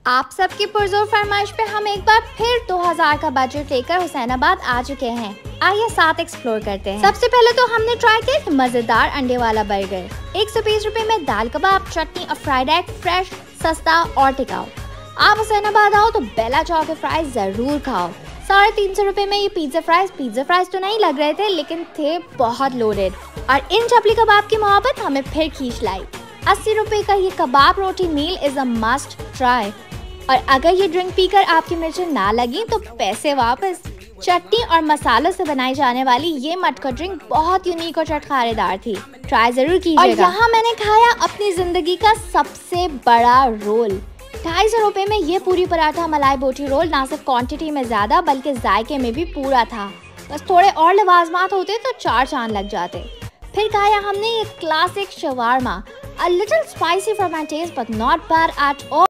आप सबकी पुरजोर फरमाइश पे हम एक बार फिर 2000 का बजट लेकर हुसैनाबाद आ चुके हैं। आइए साथ एक्सप्लोर करते हैं। सबसे पहले तो हमने ट्राई किया मजेदार अंडे वाला बर्गर। 120 रुपए में दाल कबाब, चटनी और फ्राइड एग, फ्रेश, सस्ता और टिकाऊ। आप हुसैनाबाद आओ तो बेला चाव के फ्राइज जरूर खाओ। 350 रुपए में ये पिज्जा फ्राइज तो नहीं लग रहे थे, लेकिन थे बहुत लोडेड। और इन चपली कबाब की मोहब्बत हमें फिर खींच लाई। 80 रुपए का ये कबाब रोटी meal is a must try. और अगर ये ड्रिंक पीकर आपकी मिर्चें ना लगी तो पैसे वापस। चटनी और मसालों से बनाई जाने वाली ये मटका ड्रिंक बहुत यूनिक और चटखारेदार थी। ट्राई जरूर कीजिएगा। और यहाँ मैंने खाया अपनी जिंदगी का सबसे बड़ा रोल। 250 रुपए में ये पूरी पराठा मलाई बोटी रोल ना सिर्फ क्वांटिटी में ज्यादा बल्कि जायके में भी पूरा था। बस थोड़े और लवाजमात होते तो 4 चांद लग जाते। फिर खाया हमने ये classic shawarma, a little spicy for my taste but not bad at all।